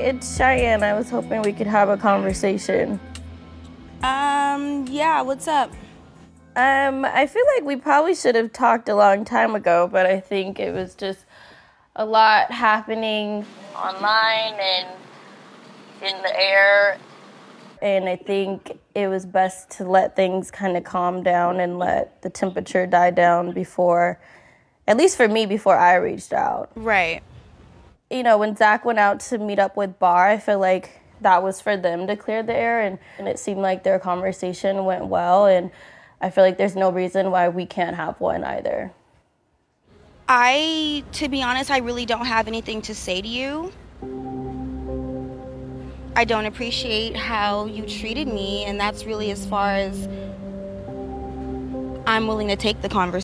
it's Cheyenne. I was hoping we could have a conversation. Yeah, what's up? I feel like we probably should have talked a long time ago, but I think it was just a lot happening online and in the air. And I think it was best to let things kind of calm down and let the temperature die down before, at least for me, before I reached out. Right. You know, when Zach went out to meet up with Bar, I feel like that was for them to clear the air, and it seemed like their conversation went well, and I feel like there's no reason why we can't have one either. To be honest, I really don't have anything to say to you. I don't appreciate how you treated me, and that's really as far as I'm willing to take the conversation.